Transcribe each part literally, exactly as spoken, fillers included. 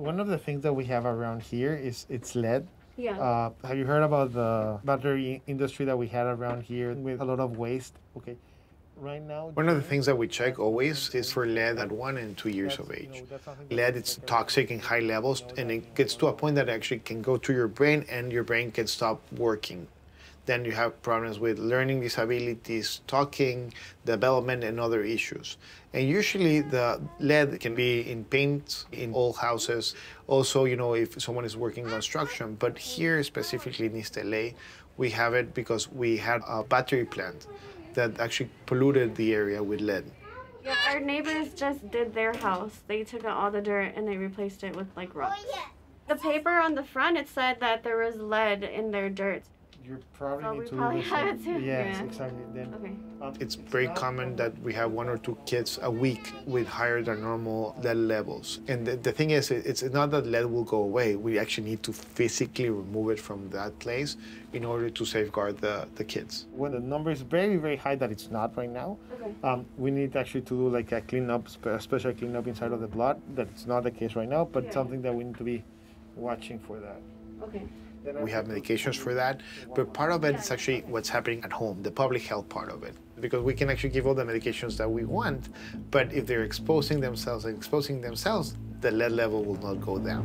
One of the things that we have around here is it's lead. Yeah. Uh, have you heard about the battery industry that we had around here with a lot of waste? Okay. Right now, one of the things that we check always is for lead at one and two years of age. Lead is toxic in high levels, and it gets to a point that it actually can go to your brain, and your brain can stop working. Then you have problems with learning disabilities, talking, development, and other issues. And usually the lead can be in paint, in old houses, also, you know, if someone is working construction. But here, specifically in East L A, we have it because we had a battery plant that actually polluted the area with lead. Yeah, our neighbors just did their house. They took out all the dirt and they replaced it with like rocks. The paper on the front, it said that there was lead in their dirt. You probably So need we to probably do have some- it too. Yes, Yeah. exactly. Then, Okay. um, It's very not common from- that we have one or two kids a week with higher than normal lead levels. And the, the thing is, it's not that lead will go away. We actually need to physically remove it from that place in order to safeguard the, the kids. When the number is very, very high, that it's not right now, Okay. um, we need actually to do like a cleanup, spe- a special cleanup inside of the blood. That's not the case right now, but Yeah. something that we need to be watching for that. Okay. Then We have medications for that, but part of it is actually what's happening at home, the public health part of it. Because we can actually give all the medications that we want, but if they're exposing themselves and exposing themselves, the lead level will not go down.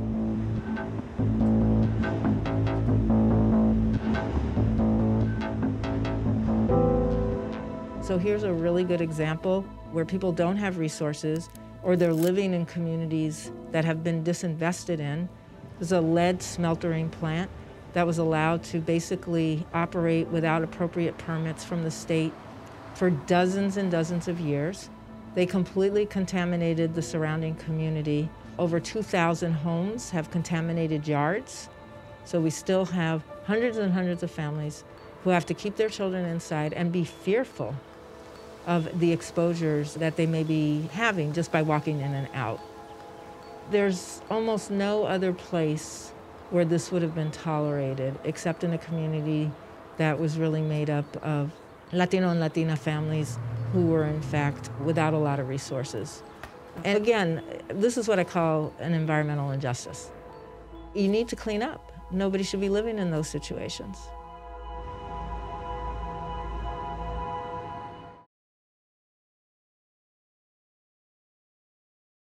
So here's a really good example where people don't have resources or they're living in communities that have been disinvested in. There's a lead smeltering plant that was allowed to basically operate without appropriate permits from the state for dozens and dozens of years. They completely contaminated the surrounding community. Over two thousand homes have contaminated yards. So we still have hundreds and hundreds of families who have to keep their children inside and be fearful of the exposures that they may be having just by walking in and out. There's almost no other place where this would have been tolerated, except in a community that was really made up of Latino and Latina families who were, in fact, without a lot of resources. And again, this is what I call an environmental injustice. You need to clean up. Nobody should be living in those situations.